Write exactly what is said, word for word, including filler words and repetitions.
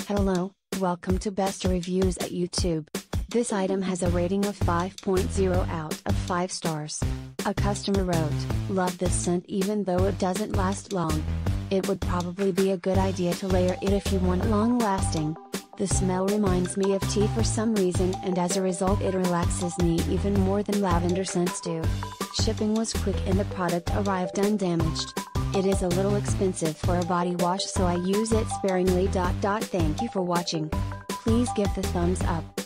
Hello, welcome to Best Reviews at YouTube. This item has a rating of five point zero out of five stars. A customer wrote, "Love this scent even though it doesn't last long. It would probably be a good idea to layer it if you want long lasting. The smell reminds me of tea for some reason and as a result it relaxes me even more than lavender scents do. Shipping was quick and the product arrived undamaged. It is a little expensive for a body wash so I use it sparingly. Thank you for watching. Please give the thumbs up.